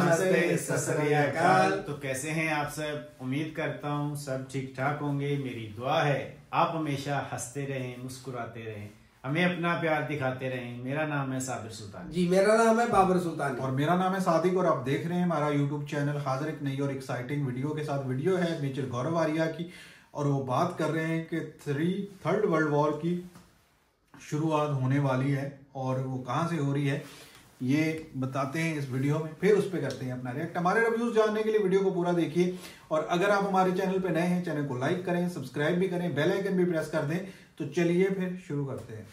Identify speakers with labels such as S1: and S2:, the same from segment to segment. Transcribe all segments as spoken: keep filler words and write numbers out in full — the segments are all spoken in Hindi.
S1: नमस्ते, सत श्री अकाल।
S2: तो कैसे हैं आप सब? उम्मीद करता हूँ सब ठीक ठाक होंगे। मेरी दुआ है आप हमेशा हंसते रहें, मुस्कुराते रहें, हमें अपना प्यार दिखाते रहें। मेरा नाम है साबिर सुल्तान
S1: जी, मेरा नाम है बाबर सुल्तान
S3: और मेरा नाम है सादिक और आप देख रहे हैं हमारा यूट्यूब चैनल। हाजिर एक नई और एक्साइटिंग वीडियो के साथ। वीडियो है मेजर गौरव आर्या की और वो बात कर रहे हैं कि थ्री थर्ड वर्ल्ड वॉर की शुरुआत होने वाली है और वो कहाँ से हो रही है ये बताते हैं इस वीडियो में, फिर उस पर करते हैं अपना रिएक्ट। हमारे रिव्यूज जानने के लिए वीडियो को पूरा देखिए और अगर आप हमारे चैनल पे नए हैं चैनल को लाइक करें, सब्सक्राइब भी करें, बेल आइकन भी प्रेस कर दें। तो चलिए फिर शुरू करते हैं।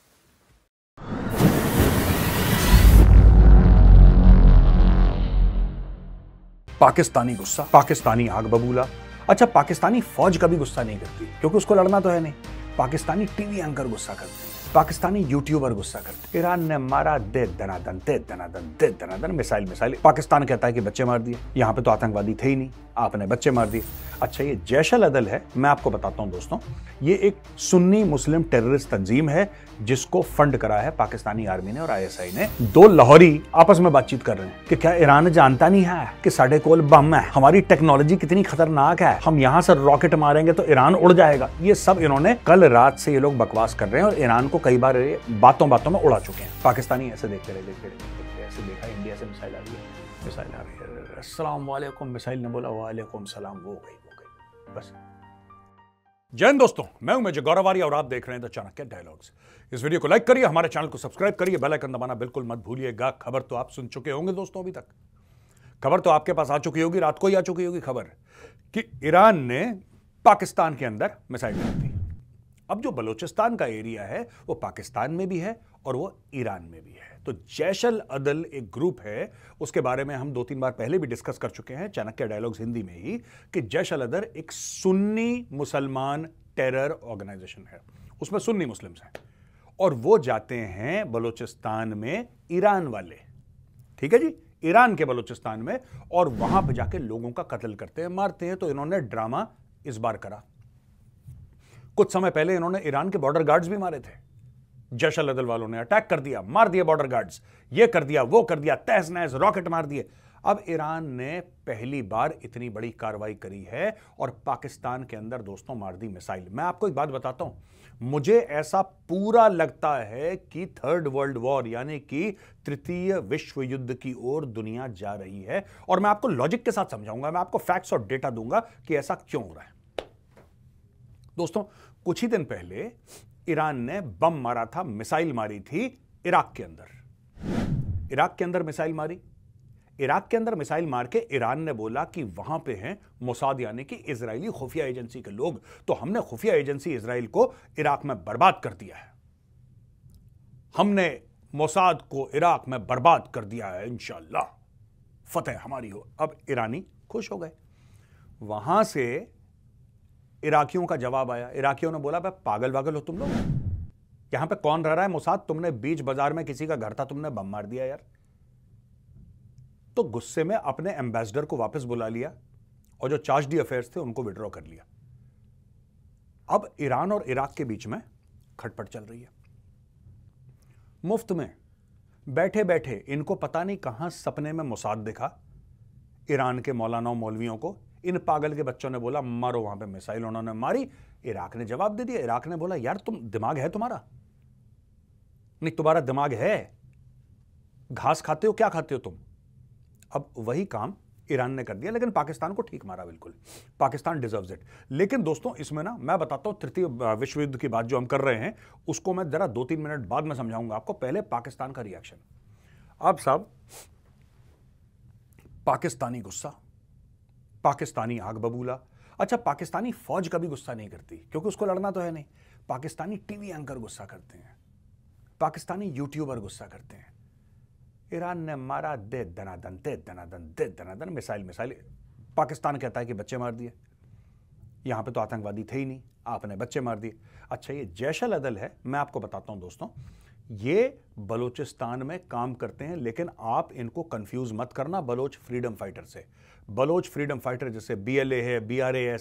S4: पाकिस्तानी गुस्सा, पाकिस्तानी आग बबूला। अच्छा, पाकिस्तानी फौज कभी गुस्सा नहीं करती क्योंकि उसको लड़ना तो है नहीं। पाकिस्तानी टीवी एंकर गुस्सा करते हैं, पाकिस्तानी यूट्यूबर गुस्सा करते। ईरान ने मारा दे दनादन दे दनादन दे दनादन मिसाइल मिसाइल। पाकिस्तान कहता है कि बच्चे मार दिए, यहां पे तो आतंकवादी थे ही नहीं, आपने बच्चे मार दिए। अच्छा, ये जैश अल अदल है, मैं आपको बताता हूं दोस्तों, ये एक सुन्नी मुस्लिम टेररिस्ट तंजीम है जिसको फंड करा है पाकिस्तानी आर्मी ने और आईएसआई ने। दो लाहौरी आपस में बातचीत कर रहे हैं कि क्या ईरान जानता नहीं है कि साढ़े कोल बम है, हमारी टेक्नोलॉजी कितनी खतरनाक है, हम यहां से रॉकेट मारेंगे तो ईरान उड़ जाएगा। ये सब इन्होंने कल रात से ये लोग बकवास कर रहे हैं और ईरान को कई बार बातों बातों में उड़ा चुके हैं। पाकिस्तानी ऐसे देखते रहे देखते रहे ऐसे देखा इंडिया से मिसाइल आ रही है, मिसाइल आ रही है, अस्सलाम वालेकुम। मिसाइल ने बोला वालेकुम सलाम, वो गई वो गई बस। जय हिंद दोस्तों, मैं हूं मेजर गौरव आर्या और आप देख रहे हैं द चाणक्य डायलॉग्स। इस वीडियो को लाइक करिए, हमारे चैनल को सब्सक्राइब करिए, बेल आइकन दबाना बिल्कुल मत भूलिएगा। खबर तो आप सुन चुके होंगे दोस्तों, अभी तक खबर तो आपके पास आ चुकी होगी, रात को ही आ चुकी होगी खबर कि ईरान ने पाकिस्तान के अंदर मिसाइल डाल दी। अब जो बलूचिस्तान का एरिया है वो पाकिस्तान में भी है और वो ईरान में भी है। तो जैश अल अदल एक ग्रुप है, उसके बारे में हम दो तीन बार पहले भी डिस्कस कर चुके हैं चाणक्य डायलॉग्स हिंदी में ही, कि जैश अल अदल एक सुन्नी मुसलमान टेरर ऑर्गेनाइजेशन है, उसमें सुन्नी मुस्लिम्स हैं और वो जाते हैं बलूचिस्तान में, ईरान वाले, ठीक है जी, ईरान के बलूचिस्तान में, और वहां पर जाके लोगों का कत्ल करते हैं, मारते हैं। तो इन्होंने ड्रामा इस बार करा। कुछ समय पहले इन्होंने ईरान के बॉर्डर गार्ड्स भी मारे थे। जैश अल अदल वालों ने अटैक कर दिया, मार दिए बॉर्डर गार्ड्स, ये कर दिया वो कर दिया, तहस नहस रॉकेट मार दिए। अब ईरान ने पहली बार इतनी बड़ी कार्रवाई करी है और पाकिस्तान के अंदर दोस्तों मार दी मिसाइल। मैं आपको एक बात बताता हूं, मुझे ऐसा पूरा लगता है कि थर्ड वर्ल्ड वॉर यानी कि तृतीय विश्व युद्ध की ओर दुनिया जा रही है और मैं आपको लॉजिक के साथ समझाऊंगा, मैं आपको फैक्ट्स और डेटा दूंगा कि ऐसा क्यों हो रहा है। दोस्तों, कुछ ही दिन पहले ईरान ने बम मारा था, मिसाइल मारी थी इराक के अंदर। इराक के अंदर मिसाइल मारी, इराक के अंदर मिसाइल मार के ईरान ने बोला कि वहां पे हैं मोसाद यानी कि इजरायली खुफिया एजेंसी के लोग, तो हमने खुफिया एजेंसी इजराइल को इराक में बर्बाद कर दिया है, हमने मोसाद को इराक में बर्बाद कर दिया है, इंशाअल्लाह फतेह हमारी हो। अब ईरानी खुश हो गए। वहां से इराकियों का जवाब आया, इराकियों ने बोला भाई पागल वागल हो तुम लोग, यहां पे कौन रह रहा है मोसाद, तुमने बीच बाजार में किसी का घर था तुमने बम मार दिया यार। तो गुस्से में अपने एम्बेसडर को वापस बुला लिया और जो चार्ज डी अफेयर्स थे उनको विड्रॉ कर लिया। अब ईरान और इराक के बीच में खटपट चल रही है। मुफ्त में बैठे बैठे इनको पता नहीं कहां सपने में मोसाद दिखा, ईरान के मौलाना मौलवियों को, इन पागल के बच्चों ने बोला मारो, वहां पे मिसाइल उन्होंने मारी, इराक ने जवाब दे दिया। इराक ने बोला यार तुम दिमाग है तुम्हारा, नहीं तुम्हारा दिमाग है, घास खाते हो क्या खाते हो तुम। अब वही काम ईरान ने कर दिया, लेकिन पाकिस्तान को ठीक मारा बिल्कुल, पाकिस्तान डिजर्व्स इट। लेकिन दोस्तों इसमें ना मैं बताता हूं तृतीय विश्व युद्ध की बात जो हम कर रहे हैं उसको मैं जरा दो तीन मिनट बाद में समझाऊंगा आपको, पहले पाकिस्तान का रिएक्शन। अब साहब, पाकिस्तानी गुस्सा, पाकिस्तानी आग बबूला। अच्छा, पाकिस्तानी फौज कभी गुस्सा नहीं करती क्योंकि उसको लड़ना तो है नहीं। पाकिस्तानी टीवी एंकर गुस्सा करते हैं, पाकिस्तानी यूट्यूबर गुस्सा करते हैं। ईरान ने मारा दे दनादन दे दनादन दे दनादन मिसाइल मिसाइल। पाकिस्तान कहता है कि बच्चे मार दिए, यहां पे तो आतंकवादी थे ही नहीं, आपने बच्चे मार दिए। अच्छा, ये जैश अल अदल है, मैं आपको बताता हूं दोस्तों, ये बलूचिस्तान में काम करते हैं, लेकिन आप इनको कंफ्यूज मत करना बलोच फ्रीडम फाइटर से। बलोच फ्रीडम फाइटर जैसे बी एल ए है, बी आर ए एस है,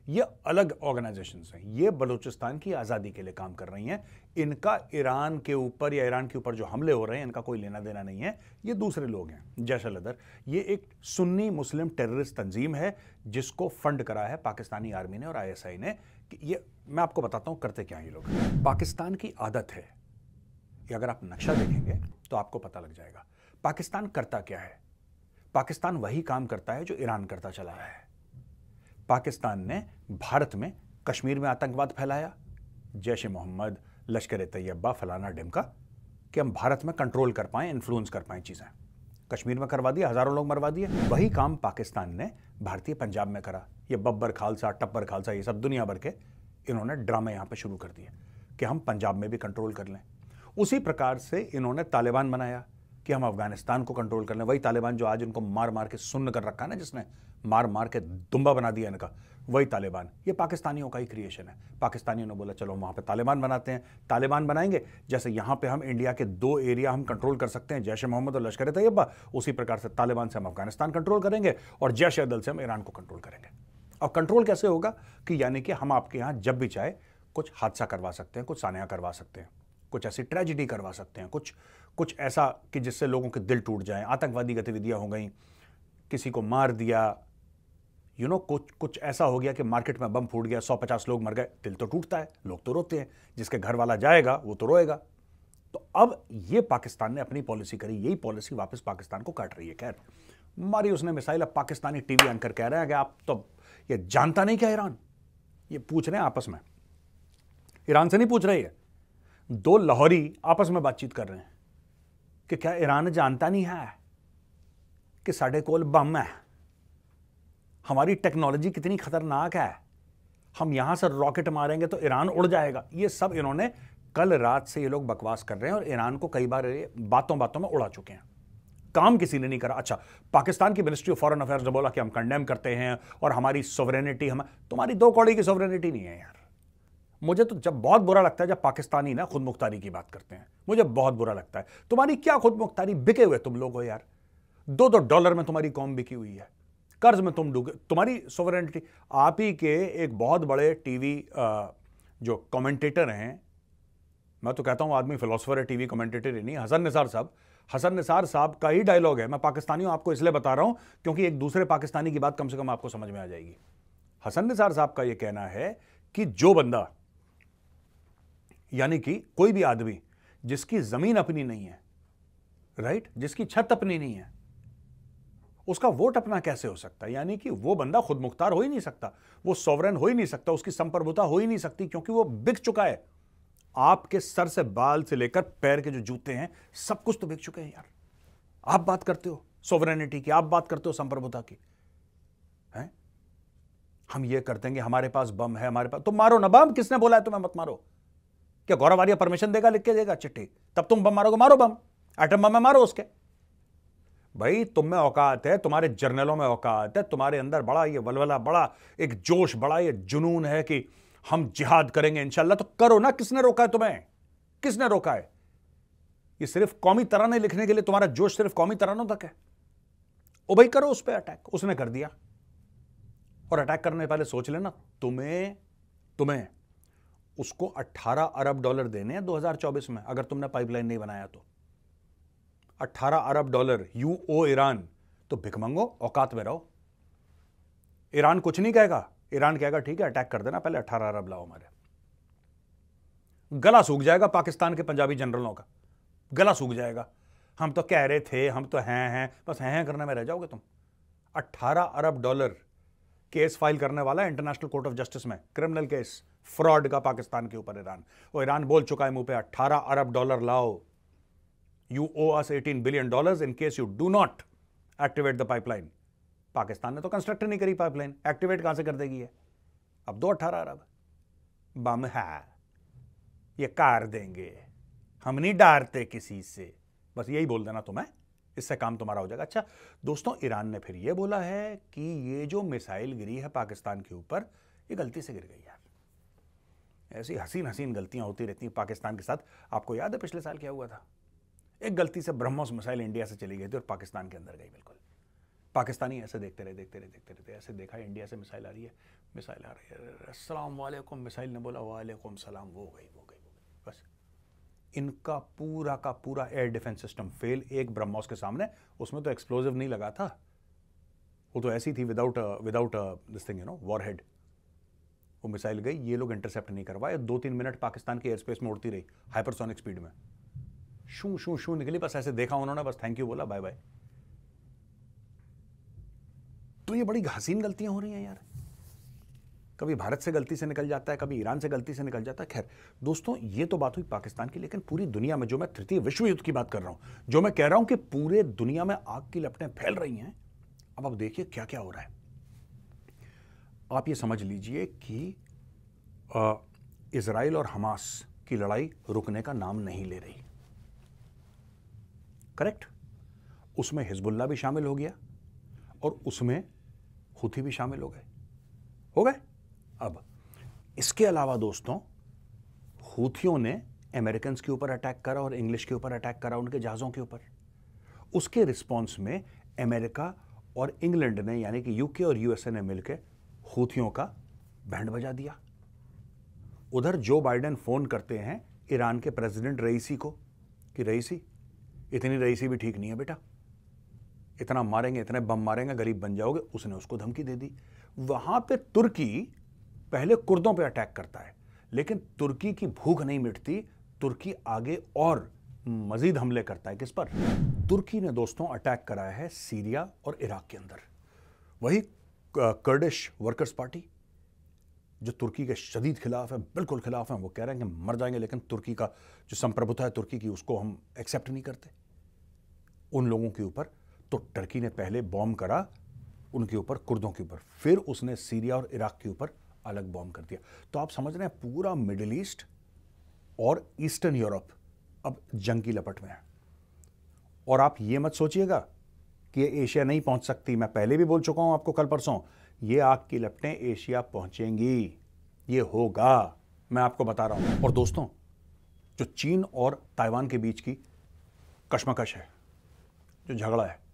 S4: ये अलग ऑर्गेनाइजेशंस हैं, ये बलूचिस्तान की आज़ादी के लिए काम कर रही हैं। इनका ईरान के ऊपर या ईरान के ऊपर जो हमले हो रहे हैं इनका कोई लेना देना नहीं है, ये दूसरे लोग हैं। जैश अल-अदर ये एक सुन्नी मुस्लिम टेररिस्ट तंजीम है जिसको फंड करा है पाकिस्तानी आर्मी ने और आई एस आई ने। कि ये मैं आपको बताता हूँ करते क्या हैं ये लोग। पाकिस्तान की आदत है, कि अगर आप नक्शा देखेंगे तो आपको पता लग जाएगा पाकिस्तान करता क्या है। पाकिस्तान वही काम करता है जो ईरान करता चला है। पाकिस्तान ने भारत में कश्मीर में आतंकवाद फैलाया, जैश ए मोहम्मद, लश्कर ए तैयबा, फलाना ढिमका, कि हम भारत में कंट्रोल कर पाएं, इन्फ्लुएंस कर पाएं चीज़ें। कश्मीर में करवा दिया, हजारों लोग मरवा दिए। वही काम पाकिस्तान ने भारतीय पंजाब में करा। ये बब्बर खालसा, टब्बर खालसा, ये सब दुनिया भर के इन्होंने ड्रामे यहाँ पे शुरू कर दिए कि हम पंजाब में भी कंट्रोल कर लें। उसी प्रकार से इन्होंने तालिबान बनाया कि हम अफगानिस्तान को कंट्रोल कर लें। वही तालिबान जो आज इनको मार मार के सुन्न कर रखा है ना, जिसने मार मार के दुम्बा बना दिया इनका, वही तालिबान। ये पाकिस्तानियों का ही क्रिएशन है। पाकिस्तानियों ने बोला चलो वहाँ पे तालिबान बनाते हैं। तालिबान बनाएंगे, जैसे यहाँ पे हम इंडिया के दो एरिया हम कंट्रोल कर सकते हैं, जैश ए मोहम्मद और लश्कर ए तैयबा, उसी प्रकार से तालिबान से हम अफगानिस्तान कंट्रोल करेंगे और जैश ए दल से हम ईरान को कंट्रोल करेंगे। और कंट्रोल कैसे होगा कि यानी कि हम आपके यहाँ जब भी चाहे कुछ हादसा करवा सकते हैं, कुछ सानिया करवा सकते हैं, कुछ ऐसी ट्रेजिडी करवा सकते हैं, कुछ कुछ ऐसा कि जिससे लोगों के दिल टूट जाएं, आतंकवादी गतिविधियां हो गई, किसी को मार दिया, यू नो कुछ कुछ ऐसा हो गया कि मार्केट में बम फूट गया, सौ पचास लोग मर गए, दिल तो टूटता है, लोग तो रोते हैं, जिसके घर वाला जाएगा वो तो रोएगा। तो अब ये पाकिस्तान ने अपनी पॉलिसी करी, यही पॉलिसी वापस पाकिस्तान को काट रही है। खैर मारी उसने मिसाइल। अब पाकिस्तानी टीवी एंकर कह रहे हैं कि आप तो ये जानता नहीं क्या ईरान, ये पूछ रहे हैं आपस में, ईरान से नहीं पूछ रही है, दो लाहौरी आपस में बातचीत कर रहे हैं कि क्या ईरान जानता नहीं है कि साढ़े कोल बम है, हमारी टेक्नोलॉजी कितनी खतरनाक है, हम यहां से रॉकेट मारेंगे तो ईरान उड़ जाएगा। ये सब इन्होंने कल रात से ये लोग बकवास कर रहे हैं और ईरान को कई बार बातों बातों में उड़ा चुके हैं। काम किसी ने नहीं करा। अच्छा, पाकिस्तान की मिनिस्ट्री ऑफ फॉरेन अफेयर्स ने बोला कि हम कंडेम करते हैं और हमारी सोवरेनिटी, हम तुम्हारी दो कौड़ी की सोवरेनिटी नहीं है यार। मुझे तो जब बहुत बुरा लगता है जब पाकिस्तानी ना खुद मुख्तारी की बात करते हैं, मुझे बहुत बुरा लगता है। तुम्हारी क्या खुद मुख्तारी, बिके हुए तुम लोग हो यार। दो दो डॉलर में तुम्हारी कौम बिकी हुई है, कर्ज में तुम डूबे, तुम्हारी सोवरेनिटी। आप ही के एक बहुत बड़े टीवी जो कमेंटेटर हैं, मैं तो कहता हूं आदमी फिलोसोफर है, टीवी कमेंटेटर ही नहीं, हसन निसार साहब, हसन निसार साहब का ही डायलॉग है। मैं पाकिस्तानियों आपको इसलिए बता रहा हूं क्योंकि एक दूसरे पाकिस्तानी की बात कम से कम आपको समझ में आ जाएगी। हसन निसार साहब का यह कहना है कि जो बंदा, यानी कि कोई भी आदमी जिसकी जमीन अपनी नहीं है, राइट, जिसकी छत अपनी नहीं है, उसका वोट अपना कैसे हो सकता है? यानी कि वो बंदा खुद मुख्तार हो ही नहीं सकता, वो सॉवरेन हो ही नहीं सकता, उसकी संप्रभुता हो ही नहीं सकती क्योंकि वो बिक चुका है। आपके सर से बाल से लेकर पैर के जो जूते हैं सब कुछ तो बिक चुके हैं यार। आप बात करते हो सॉवरेनिटी की, आप बात करते हो संप्रभुता की, हैं? हम ये करते हैं कि हमारे पास बम है, हमारे पास, तुम मारो ना बम। किसने बोला है तुम्हें मत मारो? क्या गौरव आर्या परमिशन देगा, लिख के देगा चिट्ठी, तब तुम बम मारोगे? मारो बम, एटम बम में मारो उसके। भाई तुम में औकात है, तुम्हारे जर्नलों में औकात है, तुम्हारे अंदर बड़ा ये वलवला, बड़ा एक जोश, बड़ा ये जुनून है कि हम जिहाद करेंगे इंशाल्लाह, तो करो ना। किसने रोका है तुम्हें? किसने रोका है? ये सिर्फ कौमी तराने लिखने के लिए तुम्हारा जोश सिर्फ कौमी तरानों तक है? ओ भाई करो उस पर अटैक। उसने कर दिया, और अटैक करने पहले सोच लेना तुम्हें तुम्हें उसको अठारह अरब डॉलर देने हैं दो हज़ार चौबीस में अगर तुमने पाइपलाइन नहीं बनाया तो। अठारह अरब डॉलर यू ओ ईरान, तो भिखमंगो औकात में रहो। ईरान कुछ नहीं कहेगा, ईरान कहेगा ठीक है अटैक कर देना, पहले अठारह अरब लाओ हमारे। गला सूख जाएगा पाकिस्तान के पंजाबी जनरलों का, गला सूख जाएगा। हम तो कह रहे थे, हम तो हैं हैं बस हैं हैं करने में रह जाओगे तुम। अठारह अरब डॉलर केस फाइल करने वाला है इंटरनेशनल कोर्ट ऑफ जस्टिस में, क्रिमिनल केस फ्रॉड का पाकिस्तान के ऊपर ईरान। और ईरान बोल चुका है मुंह पे, अठारह अरब डॉलर लाओ, यू ओ अस अठारह billion dollars in case you do not activate the pipeline. Pakistan ने तो कंस्ट्रक्ट नहीं करी पाइपलाइन, एक्टिवेट कहां से कर देगी है? अब दो अठारह अरब बम है, ये कार देंगे, हम नहीं डरते किसी से, बस यही बोल देना तुम्हें, इससे काम तुम्हारा हो जाएगा। अच्छा दोस्तों, ईरान ने फिर ये बोला है कि ये जो मिसाइल गिरी है पाकिस्तान के ऊपर, ये गलती से गिर गई यार। ऐसी हसीन हसीन गलतियां होती रहती हैं पाकिस्तान के साथ। आपको याद है पिछले साल क्या हुआ था? एक गलती से ब्रह्मोस मिसाइल इंडिया से चली गई थी और पाकिस्तान के अंदर गई। बिल्कुल पाकिस्तानी ऐसे देखते रहे देखते रहे देखते रहते ऐसे देखा इंडिया से मिसाइल आ रही है, मिसाइल आ रही है, अस्सलाम वालेकुम, मिसाइल ने बोला वालेकुम सलाम, वो गई वो गई वो गई बस। इनका पूरा का पूरा एयर डिफेंस सिस्टम फेल। एक ब्रह्मोस के सामने, उसमें तो एक्सप्लोजिव नहीं लगा था, वो तो ऐसी थी without without this thing you know warhead. वो मिसाइल गई, ये लोग इंटरसेप्ट नहीं करवाए, दो तीन मिनट पाकिस्तान के एयर स्पेस में उड़ती रही हाइपरसोनिक स्पीड में, शू शू शू निकली, बस ऐसे देखा उन्होंने, बस थैंक यू बोला, बाय बाय। तो ये बड़ी हसीन गलतियां हो रही हैं यार, कभी भारत से गलती से निकल जाता है, कभी ईरान से गलती से निकल जाता है। खैर दोस्तों, ये तो बात हुई पाकिस्तान की, लेकिन पूरी दुनिया में, जो मैं तृतीय विश्व युद्ध की बात कर रहा हूं, जो मैं कह रहा हूं कि पूरे दुनिया में आग की लपटें फैल रही हैं, अब आप देखिए क्या क्या हो रहा है। आप ये समझ लीजिए कि इजराइल और हमास की लड़ाई रुकने का नाम नहीं ले रही, करेक्ट? उसमें हिजबुल्लाह भी शामिल हो गया और उसमें हुथी भी शामिल हो गए हो गए अब इसके अलावा दोस्तों, हुथियों ने अमेरिकन के ऊपर अटैक करा और इंग्लिश के ऊपर अटैक करा, उनके जहाज़ों के ऊपर। उसके रिस्पॉन्स में अमेरिका और इंग्लैंड ने, यानी कि यूके और यूएसए ने मिलकर हुथियों का बैंड बजा दिया। उधर जो बाइडेन फोन करते हैं ईरान के प्रेसिडेंट रईसी को कि रईसी, इतनी रईसी भी ठीक नहीं है बेटा, इतना मारेंगे, इतने बम मारेंगे, गरीब बन जाओगे। उसने उसको धमकी दे दी। वहां पे तुर्की पहले कुर्दों पे अटैक करता है, लेकिन तुर्की की भूख नहीं मिटती, तुर्की आगे और मजीद हमले करता है। किस पर? तुर्की ने दोस्तों अटैक कराया है सीरिया और इराक के अंदर। वही कर्डिश वर्कर्स पार्टी जो तुर्की के शदीद खिलाफ है, बिल्कुल खिलाफ है, वो कह रहे हैं कि मर जाएंगे, लेकिन तुर्की का जो संप्रभुता है तुर्की की, उसको हम एक्सेप्ट नहीं करते। उन लोगों के ऊपर तो टर्की ने पहले बॉम्ब करा, उनके ऊपर, कुर्दों के ऊपर, फिर उसने सीरिया और इराक के ऊपर अलग बॉम्ब कर दिया। तो आप समझ रहे हैं पूरा मिडिल ईस्ट और ईस्टर्न यूरोप अब जंग की लपट में है। और आप ये मत सोचिएगा कि ये एशिया नहीं पहुंच सकती। मैं पहले भी बोल चुका हूं आपको कल परसों, ये आग की लपटें एशिया पहुंचेंगी, ये होगा, मैं आपको बता रहा हूं। और दोस्तों, जो चीन और ताइवान के बीच की कशमकश है, जो झगड़ा है,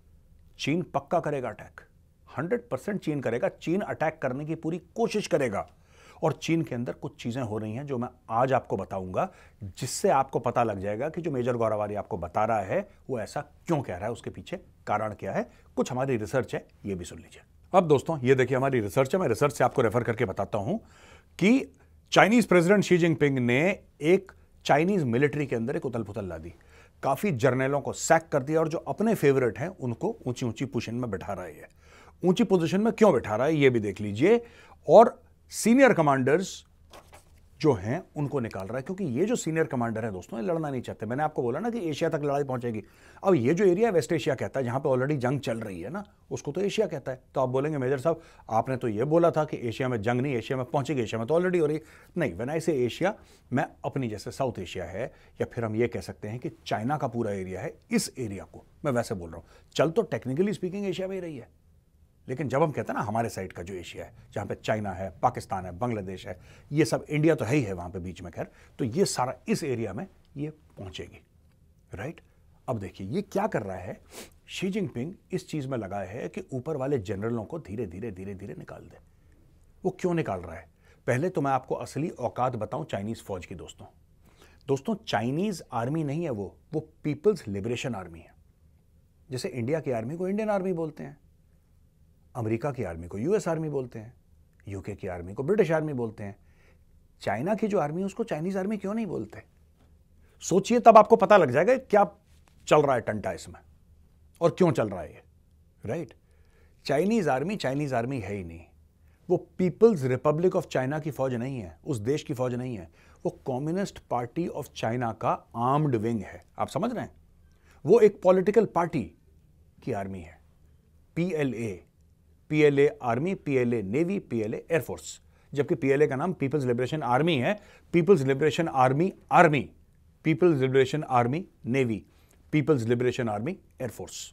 S4: चीन पक्का करेगा अटैक, हंड्रेड परसेंट चीन करेगा। चीन अटैक करने की पूरी कोशिश करेगा। और चीन के अंदर कुछ चीजें हो रही हैं जो मैं आज आपको बताऊंगा, जिससे आपको पता लग जाएगा कि जो मेजर गौरवारी आपको बता रहा है वो ऐसा क्यों कह रहा है, उसके पीछे कारण क्या है। कुछ हमारी रिसर्च है, ये भी सुन लीजिए। अब दोस्तों ये देखिए हमारी रिसर्च है, मैं रिसर्च से आपको रेफर करके बताता हूं कि चाइनीज प्रेसिडेंट शी जिनपिंग ने एक चाइनीज मिलिट्री के अंदर एक उथल पुथल ला दी, काफी जर्नलों को सैक कर दिया और जो अपने फेवरेट हैं उनको ऊंची ऊंची पोजीशन में बैठा रहा है। ऊंची पोजीशन में क्यों बैठा रहा है ये भी देख लीजिए। और सीनियर कमांडर्स जो हैं उनको निकाल रहा है, क्योंकि ये जो सीनियर कमांडर है दोस्तों, ये लड़ना नहीं चाहते। मैंने आपको बोला ना कि एशिया तक लड़ाई पहुंचेगी। अब ये जो एरिया वेस्ट एशिया कहता है, जहां पे ऑलरेडी जंग चल रही है ना, उसको तो एशिया कहता है। तो आप बोलेंगे मेजर साहब आपने तो ये बोला था कि एशिया में जंग नहीं, एशिया में पहुंचेगी, एशिया में तो ऑलरेडी हो रही। नहीं, व्हेन आई से एशिया, मैं अपनी जैसे साउथ एशिया है, या फिर हम ये कह सकते हैं कि चाइना का पूरा एरिया है, इस एरिया को मैं वैसे बोल रहा हूं। चल तो टेक्निकली स्पीकिंग एशिया में ही रही है, लेकिन जब हम कहते हैं ना हमारे साइड का जो एशिया है, जहाँ पे चाइना है, पाकिस्तान है, बांग्लादेश है, ये सब, इंडिया तो है ही है वहाँ पे बीच में, खैर, तो ये सारा इस एरिया में ये पहुँचेगी, राइट। अब देखिए ये क्या कर रहा है, शी जिनपिंग इस चीज़ में लगा है कि ऊपर वाले जनरलों को धीरे धीरे धीरे धीरे निकाल दे। वो क्यों निकाल रहा है? पहले तो मैं आपको असली औकात बताऊँ चाइनीज़ फौज की। दोस्तों दोस्तों चाइनीज़ आर्मी नहीं है वो वो पीपल्स लिबरेशन आर्मी है। जैसे इंडिया की आर्मी को इंडियन आर्मी बोलते हैं, अमेरिका की आर्मी को यूएस आर्मी बोलते हैं, यूके की आर्मी को ब्रिटिश आर्मी बोलते हैं। चाइना की जो आर्मी है उसको चाइनीज आर्मी क्यों नहीं बोलते? सोचिए, तब आपको पता लग जाएगा क्या चल रहा है टंटा इसमें और क्यों चल रहा है ये, right. Chinese army Chinese army है ही नहीं, वो पीपल्स रिपब्लिक ऑफ चाइना की फौज नहीं है, उस देश की फौज नहीं है, वो कम्युनिस्ट पार्टी ऑफ चाइना का आर्म्ड विंग है। आप समझ रहे हैं? वो एक पॉलिटिकल पार्टी की आर्मी है, PLA, PLA army, PLA navy, PLA air force, जबकि पीएलए का नाम पीपल्स लिबरेशन आर्मी है। People's liberation army army, people's liberation army navy, people's liberation army air force,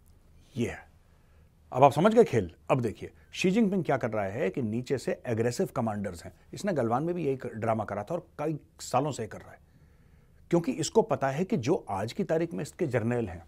S4: ये है। अब आप समझ गए खेल। अब देखिए शी जिनपिंग क्या कर रहा है कि नीचे से एग्रेसिव कमांडर्स हैं, इसने गलवान में भी यही ड्रामा करा था और कई सालों से कर रहा है, क्योंकि इसको पता है कि जो आज की तारीख में इसके जर्नल हैं,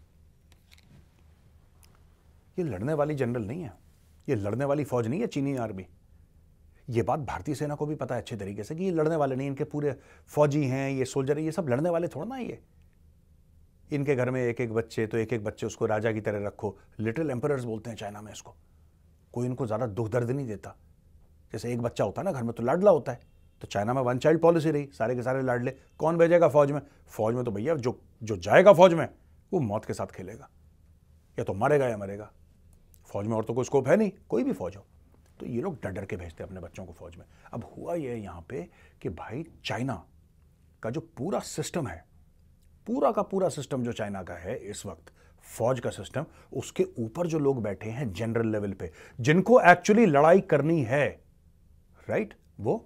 S4: ये लड़ने वाली जनरल नहीं है, ये लड़ने वाली फौज नहीं है चीनी आर्मी। ये बात भारतीय सेना को भी पता है अच्छे तरीके से कि ये लड़ने वाले नहीं, इनके पूरे फौजी हैं, ये सोल्जर, ये सब लड़ने वाले थोड़ा ना। ये इनके घर में एक एक बच्चे, तो एक एक बच्चे उसको राजा की तरह रखो। लिटिल एम्परर्स बोलते हैं चाइना में इसको। कोई इनको ज़्यादा दुख दर्द नहीं देता। जैसे एक बच्चा होता है ना घर में तो लाडला होता है, तो चाइना में वन चाइल्ड पॉलिसी रही, सारे के सारे लाडले। कौन भेजेगा फौज में? फौज में तो भैया जो जो जाएगा फौज में वो मौत के साथ खेलेगा, या तो मरेगा या मरेगा। फौज में और तो कोई स्कोप है नहीं, कोई भी फौज हो। तो ये लोग डर डर के भेजते हैं अपने बच्चों को फौज में। अब हुआ ये यहाँ पे कि भाई चाइना का जो पूरा सिस्टम है, पूरा का पूरा सिस्टम जो चाइना का है इस वक्त, फौज का सिस्टम, उसके ऊपर जो लोग बैठे हैं जनरल लेवल पे, जिनको एक्चुअली लड़ाई करनी है, राइट, वो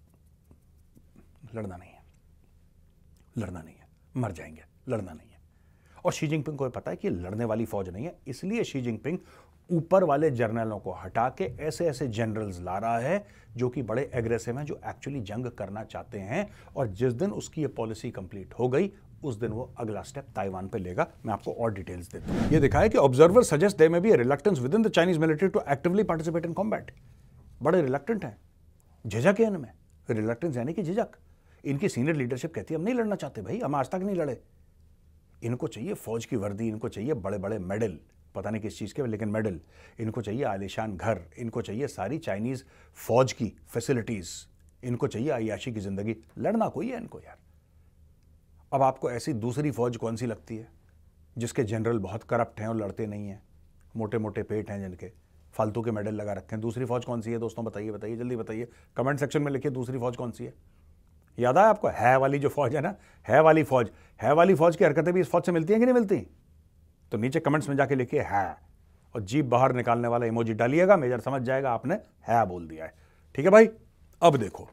S4: लड़ना नहीं है, लड़ना नहीं है, मर जाएंगे, लड़ना नहीं है। और शी जिनपिंग को पता है कि लड़ने वाली फौज नहीं है, इसलिए शी जिनपिंग ऊपर वाले जर्नलों को हटा के ऐसे ऐसे जनरल्स ला रहा है जो कि बड़े एग्रेसिव हैं, जो एक्चुअली जंग करना चाहते हैं। और जिस दिन उसकी ये पॉलिसी कंप्लीट हो गई उस दिन वो अगला स्टेप ताइवान पे लेगा। मैं आपको और डिटेल्स देता हूं। ये दिखा है कि observer suggest there may be a reluctance within the Chinese military to actively participate in combat. बड़े रिलक्टेंट हैं, झिझक है इनमें। रिलक्टेंस यानी कि झिझक। इनकी सीनियर लीडरशिप कहती है हम नहीं लड़ना चाहते भाई, हम आज तक नहीं लड़े। इनको चाहिए फौज की वर्दी, इनको चाहिए बड़े बड़े मेडल, पता नहीं किस चीज़ के लेकिन मेडल, इनको चाहिए आलीशान घर, इनको चाहिए सारी चाइनीज़ फौज की फैसिलिटीज़, इनको चाहिए अय्याशी की ज़िंदगी। लड़ना कोई है इनको यार। अब आपको ऐसी दूसरी फौज कौन सी लगती है जिसके जनरल बहुत करप्ट हैं और लड़ते नहीं हैं, मोटे मोटे पेट हैं, जिनके फालतू के मेडल लगा रखे हैं? दूसरी फौज कौन सी है दोस्तों? बताइए बताइए, जल्दी बताइए, कमेंट सेक्शन में लिखिए दूसरी फौज कौन सी है। याद आया आपको? है वाली जो फौज है ना, है वाली फौज, है वाली फौज की हरकतें भी इस फौज से मिलती हैं कि नहीं मिलती? तो नीचे कमेंट्स में जाके लिखिए है, और जीप बाहर निकालने वाला इमोजी डालिएगा, मेजर समझ जाएगा आपने है बोल दिया है। ठीक है भाई। अब देखो,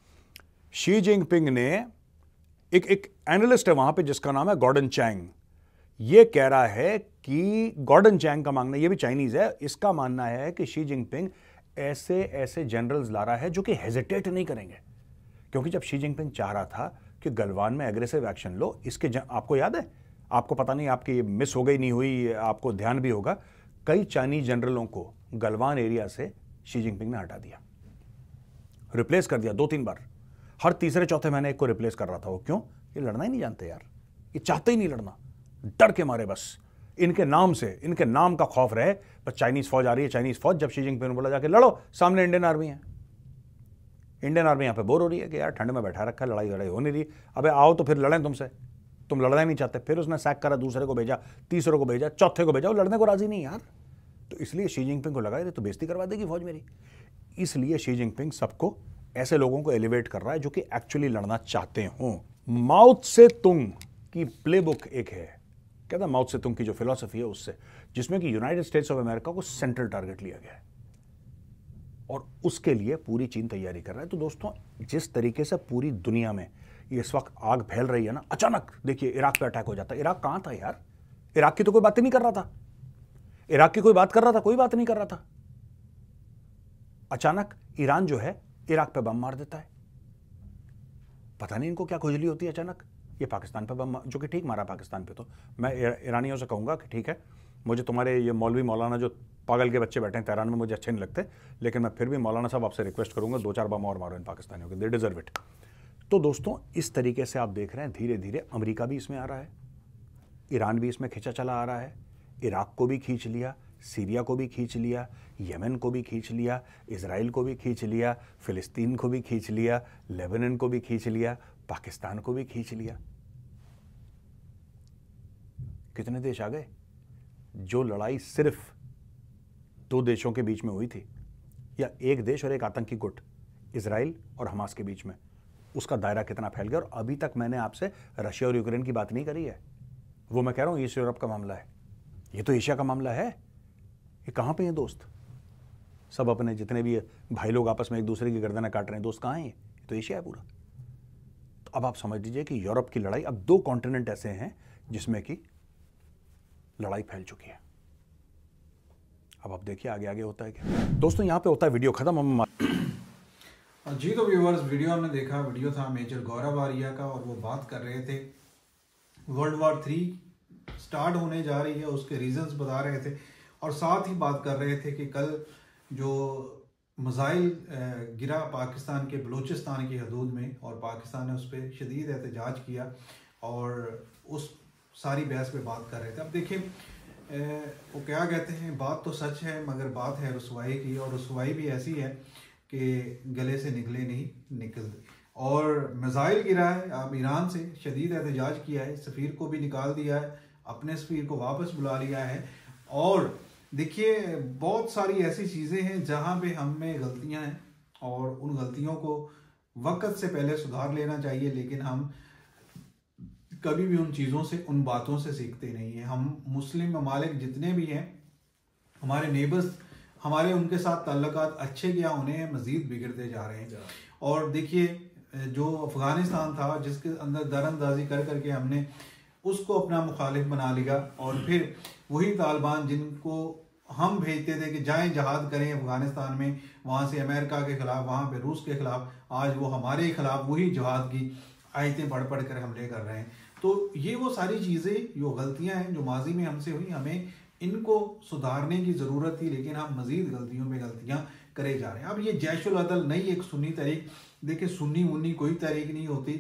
S4: शी जिनपिंग ने एक एक एनालिस्ट है वहां पे जिसका नाम है गॉर्डन चैंग, ये कह रहा है कि गॉर्डन चैंग का मानना, ये भी चाइनीज है, इसका मानना है कि शी जिनपिंग ऐसे ऐसे जनरल्स ला रहा है जो कि हेजिटेट नहीं करेंगे। क्योंकि जब शी जिनपिंग चाह रहा था कि गलवान में एग्रेसिव एक्शन लो, इसके जन, आपको याद है, आपको पता नहीं आपकी मिस हो गई नहीं हुई, आपको ध्यान भी होगा, कई चाइनीज जनरलों को गलवान एरिया से शी जिनपिंग ने हटा दिया, रिप्लेस कर दिया दो तीन बार। हर तीसरे चौथे महीने एक को रिप्लेस कर रहा था। वो क्यों? ये लड़ना ही नहीं जानते यार, ये चाहते ही नहीं लड़ना, डर के मारे बस इनके नाम से, इनके नाम का खौफ रहे। बस चाइनीज फौज आ रही है, चाइनीज फौज। जब शी जिनपिंग ने बोला जाके लड़ो, सामने इंडियन आर्मी है, इंडियन आर्मी यहाँ पे बोर हो रही है कि यार ठंड में बैठा रखा है, लड़ाई लड़ाई हो नहीं रही, अबे आओ तो फिर लड़ें तुमसे, तुम लड़ना ही नहीं चाहते। फिर उसने सैक करा, दूसरे को भेजा, तीसरे को भेजा, चौथे को भेजा, वो लड़ने को राजी नहीं यार। तो इसलिए शी जिनपिंग को लगा रहे तो बेइज्जती करवा देगी फौज मेरी। इसलिए शी जिनपिंग सबको, ऐसे लोगों को एलिवेट कर रहा है जो कि एक्चुअली लड़ना चाहते हों। माओ त्से तुंग की प्लेबुक एक है, कहता है माओ त्से तुंग की जो फिलॉसफी है उससे, जिसमें कि यूनाइटेड स्टेट्स ऑफ अमेरिका को सेंट्रल टारगेट लिया गया है और उसके लिए पूरी चीन तैयारी कर रहा है। तो दोस्तों, जिस तरीके से पूरी दुनिया में इस वक्त आग फैल रही है ना, अचानक देखिए इराक पे अटैक हो जाता है। इराक कहां था यार? इराक की तो कोई बात ही नहीं कर रहा था। इराक की कोई बात कर रहा था? कोई बात नहीं कर रहा था। अचानक ईरान जो है इराक पे बम मार देता है। पता नहीं इनको क्या खुजली होती है अचानक। ये पाकिस्तान पे बम, जो कि ठीक मारा पाकिस्तान पे। तो मैं ईरानियों से कहूंगा कि ठीक है, मुझे तुम्हारे ये मौलवी मौलाना जो पागल के बच्चे बैठे हैं तेहरान में मुझे अच्छे नहीं लगते, लेकिन मैं फिर भी मौलाना साहब आपसे रिक्वेस्ट करूंगा दो चार बम और मारो इन पाकिस्तानियों के, दे डिजर्व इट। तो दोस्तों, इस तरीके से आप देख रहे हैं धीरे धीरे अमेरिका भी इसमें आ रहा है, ईरान भी इसमें खींचा चला आ रहा है, इराक को भी खींच लिया, सीरिया को भी खींच लिया, यमन को भी खींच लिया, इजराइल को भी खींच लिया, फिलिस्तीन को भी खींच लिया, लेबनान को भी खींच लिया, पाकिस्तान को भी खींच लिया। कितने देश आ गए? जो लड़ाई सिर्फ दो देशों के बीच में हुई थी, या एक देश और एक आतंकी गुट इजराइल और हमास के बीच में, उसका दायरा कितना फैल गया। और अभी तक मैंने आपसे रशिया और यूक्रेन की बात नहीं करी है, वो मैं कह रहा हूं ईस्ट यूरोप का मामला है, ये तो एशिया का मामला है। ये कहां पे हैं दोस्त? सब अपने जितने भी भाई लोग आपस में एक दूसरे की गर्दनें काट रहे हैं, दोस्त कहां हैं? ये तो एशिया है पूरा। तो अब आप समझ लीजिए कि यूरोप की लड़ाई, अब दो कॉन्टिनेंट ऐसे हैं जिसमें कि लड़ाई फैल चुकी है। अब आप देखिए आगे आगे होता है क्या। दोस्तों, यहां पे होता है वीडियो खत्म। हम
S3: जी तो व्यूअर्स, वीडियो हमने देखा, वीडियो था मेजर गौरव आर्या का, और वो बात कर रहे थे वर्ल्ड वॉर थ्री स्टार्ट होने जा रही है, उसके रीजंस बता रहे थे, और साथ ही बात कर रहे थे कि कल जो मिसाइल गिरा पाकिस्तान के बलूचिस्तान की हदूद में और पाकिस्तान ने उस पर शदीद एहतजाज किया और उस सारी बहस पे बात कर रहे थे। अब देखिए वो क्या कहते हैं, बात तो सच है मगर बात है रुसवाई की, और रुसवाई भी ऐसी है कि गले से निकले नहीं निकलते। और मिसाइल गिरा है, अब ईरान से शदीद एहतजाज किया है, सफ़ीर को भी निकाल दिया है, अपने सफ़ीर को वापस बुला लिया है। और देखिए बहुत सारी ऐसी चीज़ें हैं जहाँ पे हम में गलतियाँ हैं और उन गलतियों को वक्त से पहले सुधार लेना चाहिए, लेकिन हम कभी भी उन चीज़ों से उन बातों से सीखते नहीं हैं। हम मुस्लिम ममालिक जितने भी हैं, हमारे नेबर्स, हमारे उनके साथ ताल्लुकात अच्छे क्या होने हैं, मज़ीद बिगड़ते जा रहे हैं। और देखिए जो अफ़गानिस्तान था जिसके अंदर दरअंदाजी कर करके हमने उसको अपना मुखालिफ बना लिया, और फिर वही तालिबान जिनको हम भेजते थे कि जाएं जहाद करें अफ़गानिस्तान में, वहाँ से अमेरिका के ख़िलाफ़, वहाँ पे रूस के ख़िलाफ़, आज वो हमारे ख़िलाफ़ वही जहाद की आयतें पढ़ पढ़ कर हमले कर रहे हैं। तो ये वो सारी चीज़ें जो गलतियाँ हैं जो माजी में हमसे हुई, हमें इनको सुधारने की ज़रूरत थी, लेकिन हम मज़ीद गलतियों में गलतियाँ करे जा रहे हैं। अब ये जैशुल अदल नई एक सुन्नी तहरीक, देखिए सुन्नी मुन्नी कोई तहरीक नहीं होती,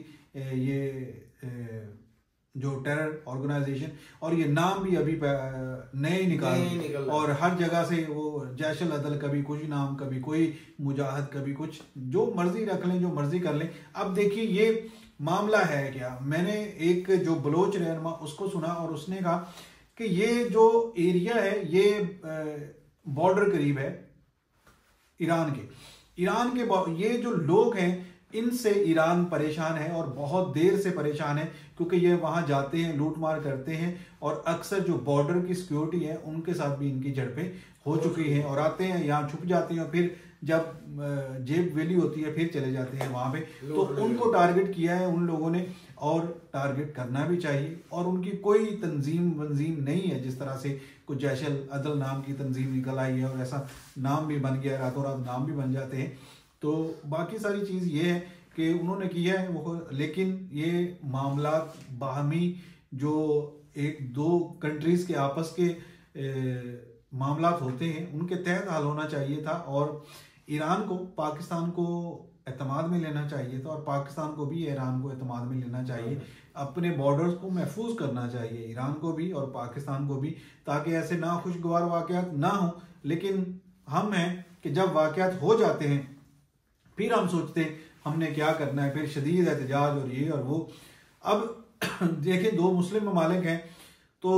S3: ये जो टेरर ऑर्गेनाइजेशन, और ये नाम भी अभी नए निकाल, निकल और हर जगह से वो जैशुल अदल, कभी कुछ नाम, कभी कोई मुजाहिद, कभी कुछ, जो मर्जी रख लें, जो मर्जी कर लें। अब देखिए ये मामला है क्या, मैंने एक जो बलोच रहनुमा उसको सुना और उसने कहा कि ये जो एरिया है ये बॉर्डर करीब है ईरान के, ईरान के ये जो लोग हैं इनसे ईरान परेशान है और बहुत देर से परेशान है, क्योंकि ये वहाँ जाते हैं, लूट मार करते हैं, और अक्सर जो बॉर्डर की सिक्योरिटी है उनके साथ भी इनकी झड़पें हो चुकी हैं, और आते हैं यहाँ छुप जाते हैं, और फिर जब जेब वेली होती है फिर चले जाते हैं वहाँ पे। तो उनको टारगेट किया है उन लोगों ने, और टारगेट करना भी चाहिए, और उनकी कोई तंजीम वंजीम नहीं है जिस तरह से कुछ जैशुल अदल नाम की तंजीम निकल आई है और ऐसा नाम भी बन गया, रातों रात नाम भी बन जाते हैं। तो बाकी सारी चीज़ ये है कि उन्होंने किया है वो, लेकिन ये मामला बाहमी जो एक दो कंट्रीज़ के आपस के मामला होते हैं उनके तहत हल होना चाहिए था, और ईरान को पाकिस्तान को एतमाद में लेना चाहिए था, और पाकिस्तान को भी ईरान को एतमाद में लेना चाहिए, अपने बॉर्डर्स को महफूज करना चाहिए ईरान को भी और पाकिस्तान को भी, ताकि ऐसे नाखुशगवार वाक़यात ना हो। लेकिन हम हैं कि जब वाक़यात हो जाते हैं फिर हम सोचते हैं हमने क्या करना है, फिर शदीद एहतजाज और ये और वो। अब देखिए दो मुस्लिम ममालिक हैं तो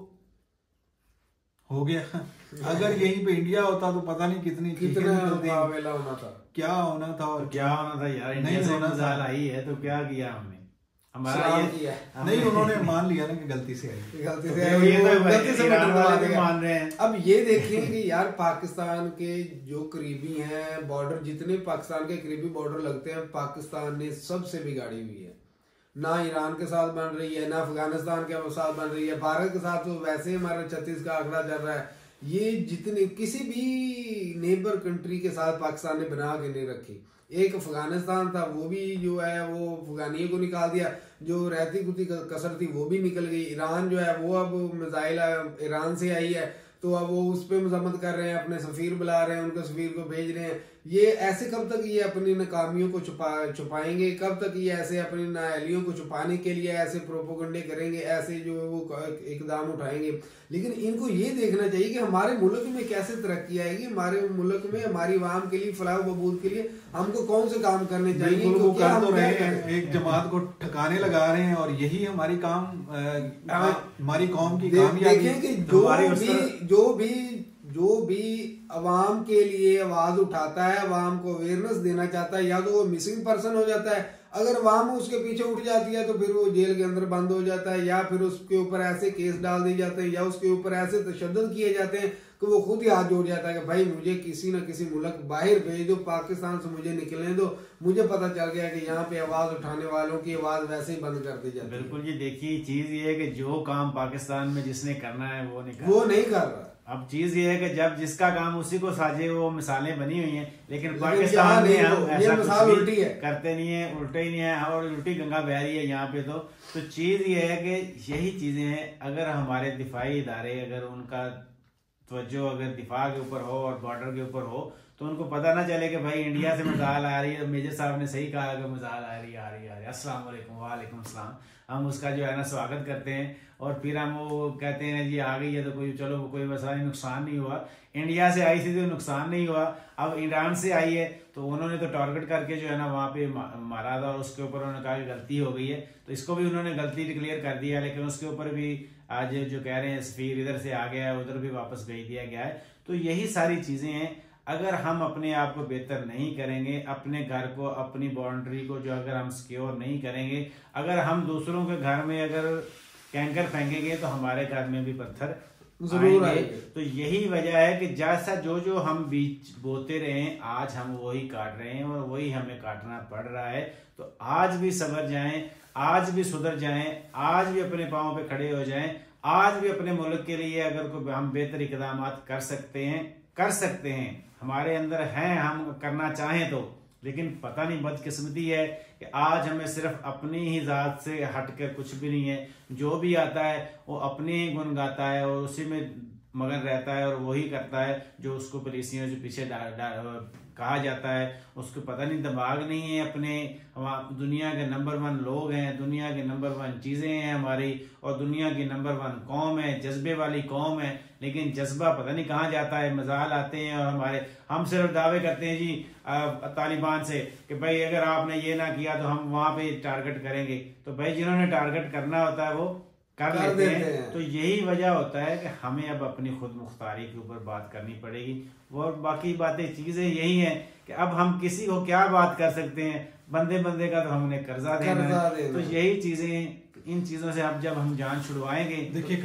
S3: हो गया, अगर यहीं पे इंडिया होता तो पता नहीं कितनी
S1: कितना होना था,
S3: क्या होना था और
S2: क्या होना था यार। नहीं होना था, आई है तो क्या किया हमने, हमारा ये
S1: किया।
S3: नहीं, उन्होंने मान लिया ना कि गलती से आई,
S1: गलती
S2: तो
S1: से
S2: ये
S1: ये
S2: तो
S1: गलती से
S2: ईरान वाले
S1: मान
S2: भी मान रहे हैं।
S1: अब ये देखिए कि यार पाकिस्तान के जो करीबी हैं बॉर्डर, जितने पाकिस्तान के करीबी बॉर्डर लगते हैं, पाकिस्तान ने सबसे बिगाड़ी हुई है। ना ईरान के साथ बन रही है, ना अफगानिस्तान के साथ बन रही है, भारत के साथ तो वैसे ही हमारा छत्तीस का आंकड़ा चल रहा है। ये जितने किसी भी नेबर कंट्री के साथ पाकिस्तान ने बना के नहीं रखी। एक अफगानिस्तान था, वो भी जो है वो अफगानियों को निकाल दिया, जो रहती कुती कसर थी वो भी निकल गई। ईरान जो है वो अब मिसाइल ईरान से आई है तो अब वो उस पर मजम्मत कर रहे हैं, अपने सफीर बुला रहे हैं, उनके सफीर को भेज रहे हैं। ये ऐसे कब तक ये अपनी नाकामियों को छुपा छुपाएंगे, कब तक ये ऐसे अपनी नाअहलियों को छुपाने के लिए ऐसे प्रोपोगंडे करेंगे, ऐसे जो वो इकदाम उठाएंगे। लेकिन इनको ये देखना चाहिए कि हमारे मुल्क में कैसे तरक्की आएगी, हमारे मुल्क में हमारी आवाम के लिए, फलाह बहबूद के लिए हमको कौन से काम करने चाहिए।
S3: वो कर तो रहे हैं, एक जमात को ठिकाने लगा रहे हैं और यही हमारी काम हमारी कौम की कामयाबी।
S1: देखें कि जो भी जो भी जो भी अवाम के लिए आवाज उठाता है, अवाम को अवेयरनेस देना चाहता है, या तो वो मिसिंग पर्सन हो जाता है, अगर अवाम उसके पीछे उठ जाती है तो फिर वो जेल के अंदर बंद हो जाता है, या फिर उसके ऊपर ऐसे केस डाल दिए जाते हैं, या उसके ऊपर ऐसे तशद्दुद किए जाते हैं कि वो खुद ही हाथ जोड़ जाता है कि भाई मुझे किसी न किसी मुल्क बाहर भेज दो, पाकिस्तान से मुझे निकलने दो, मुझे पता चल गया कि यहाँ पे आवाज उठाने वालों की आवाज वैसे ही बंद कर दी जाती है।
S2: बिल्कुल जी, देखिए चीज ये है कि जो काम पाकिस्तान में जिसने करना है वो नहीं कर
S1: वो नहीं कर रहा।
S2: अब चीज ये है कि जब जिसका काम उसी को साजे, वो मिसालें बनी हुई हैं, लेकिन
S1: लेकिन
S2: पाकिस्तान में हम
S1: ये
S2: ऐसा
S1: मिसाल
S2: कुछ
S1: उल्टी
S2: भी
S1: है,
S2: करते नहीं है, उल्टे ही नहीं है, और उल्टी गंगा बह रही है यहाँ पे। तो तो चीज ये है कि यही चीजें हैं, अगर हमारे दिफाई इदारे, अगर उनका तवज्जो अगर दिफा के ऊपर हो और बॉर्डर के ऊपर हो, तो उनको पता ना चले कि भाई इंडिया से मजाल आ रही है। तो मेजर साहब ने सही कहा कि मजाल आ रही है आ रही है आ रही है। अस्सलाम वालेकुम, वालेकुम अस्सलाम। हम उसका जो है ना स्वागत करते हैं और फिर हम वो कहते हैं जी आ गई है तो कोई चलो कोई मसला नहीं, नुकसान नहीं हुआ। इंडिया से आई थी तो नुकसान नहीं हुआ। अब ईरान से आई है तो उन्होंने तो टारगेट करके जो है ना वहाँ पे मारा था और उसके ऊपर उन्होंने कहा कि गलती हो गई है, तो इसको भी उन्होंने गलती डिक्लेयर कर दिया। लेकिन उसके ऊपर भी आज जो कह रहे हैं सफीर इधर से आ गया है, उधर भी वापस भेज दिया गया है। तो यही सारी चीजें हैं। अगर हम अपने आप को बेहतर नहीं करेंगे, अपने घर को, अपनी बाउंड्री को जो अगर हम सिक्योर नहीं करेंगे, अगर हम दूसरों के घर में अगर कैंकर फेंकेंगे तो हमारे घर में भी पत्थर जरूर आएंगे। तो यही वजह है कि जैसा जो जो हम बीज बोते रहे आज हम वही काट रहे हैं और वही हमें काटना पड़ रहा है। तो आज भी सबर जाएं, आज भी सुधर जाएं, आज भी अपने पांव पे खड़े हो जाएं, आज भी अपने मुल्क के लिए अगर कोई हम बेहतर इकदाम कर सकते हैं कर सकते हैं, हमारे अंदर हैं, हम करना चाहें तो। लेकिन पता नहीं बदकिस्मती है कि आज हमें सिर्फ अपनी ही जात से हटकर कुछ भी नहीं है। जो भी आता है वो अपने ही गुण गाता है और उसी में मगन रहता है और वही करता है जो उसको पुलिसियों से पीछे डा, डा, कहा जाता है। उसको पता नहीं दिमाग नहीं है अपने। हम दुनिया के नंबर वन लोग हैं, दुनिया के नंबर वन चीजें हैं हमारी और दुनिया की नंबर वन कौम है, जज्बे वाली कौम है। लेकिन जज्बा पता नहीं कहाँ जाता है। मजाल आते हैं और हमारे हम सिर्फ दावे करते हैं जी तालिबान से कि भाई अगर आपने ये ना किया तो हम वहां पे टारगेट करेंगे। तो भाई जिन्होंने टारगेट करना होता है वो कर, कर लेते हैं। हैं। तो यही वजह होता है कि हमें अब अपनी खुद मुख्तारी के ऊपर बात करनी पड़ेगी। और बाकी बातें चीजें यही हैं कि अब हम किसी को क्या बात कर सकते हैं। बंदे बंदे का तो हमने कर्जा देना है। तो यही चीजें, इन चीजों से अब जब हम जान छुड़वाएंगे।
S3: देखिए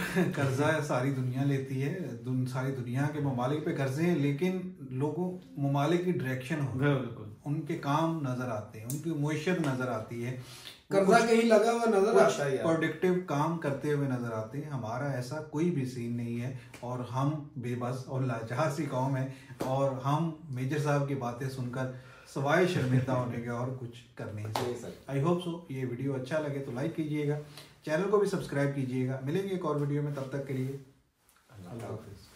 S3: कर्जा सारी दुनिया लेती है, दुन, सारी दुनिया के ममालिक पे कर्जे हैं, लेकिन लोगों ममालिक की डायरेक्शन हो, बिल्कुल उनके काम नजर आते हैं, उनकी मुआशत नजर आती है,
S1: कर्जा कहीं लगा हुआ नजर आता है,
S3: प्रोडक्टिव काम करते हुए नजर आते हैं। हमारा ऐसा कोई भी सीन नहीं है और हम बेबस और लाचार सी कौम है और हम मेजर साहब की बातें सुनकर सवाए शर्मिंदा होने के और कुछ कर नहीं सकते। आई होप सो ये वीडियो अच्छा लगे तो लाइक कीजिएगा, चैनल को भी सब्सक्राइब कीजिएगा। मिलेंगे एक और वीडियो में, तब तक के लिए अल्लाह हाफिज।